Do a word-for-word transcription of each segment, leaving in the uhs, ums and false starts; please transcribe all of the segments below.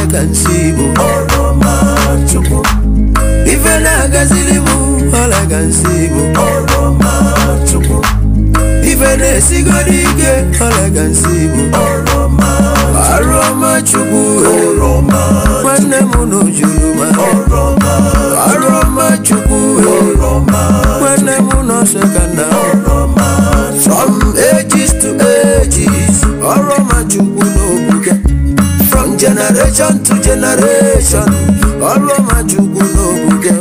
kansibu oroma chuku ifena gazilimu ala kansibu oroma chuku ifena sigodige ala kansibu oroma aroma chuku oroma mane muno juluma oroma aroma chuku oroma mane muno sekanda oroma from ages to ages aroma chuku no buke from generation to generation aroma chuku no buke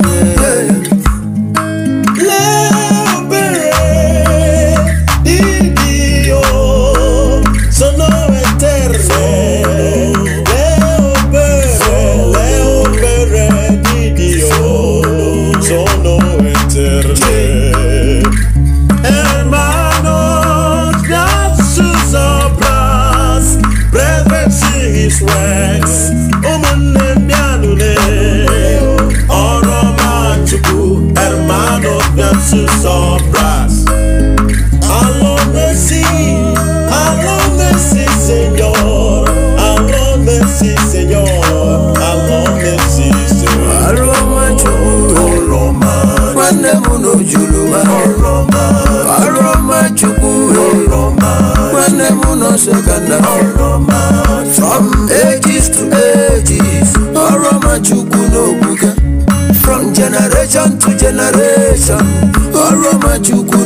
Sekanda aroma from ages to ages aroma chuku no buke from generation to generation aroma chuku